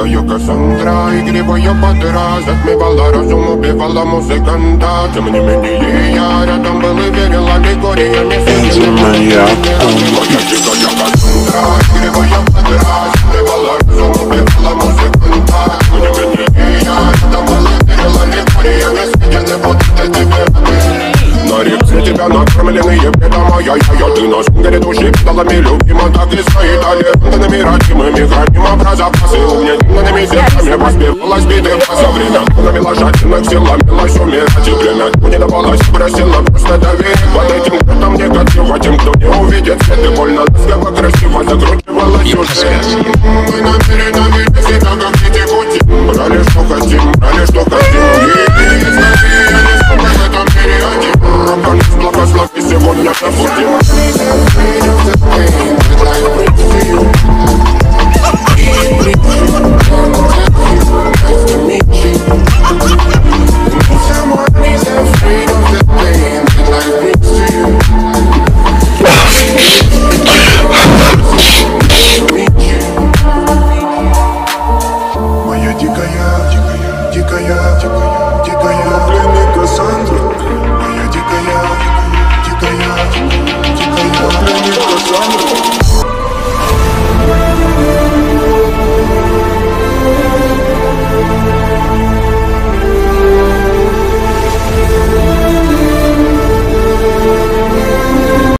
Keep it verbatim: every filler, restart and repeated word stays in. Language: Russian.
дикая Кассандра, игривая подра, затмевала разум, убивала музыканта. Тем не менее я рядом был и верил аллегориями. Angel Maniac. Моя дикая Кассандра, игривая подра, затмевала разум, убивала музыканта. Тем не менее я рядом был и верил аллегориями. Светили вот это тебе. На реакции тебя накормленные бредом, ай-яй-яй. Ты на сунгере души педалами любима, так и свои талентами родимыми. Храним образопасы угнетенными сердцами. Воспевалась битва за время, навела жадных сил, ломилась умирать.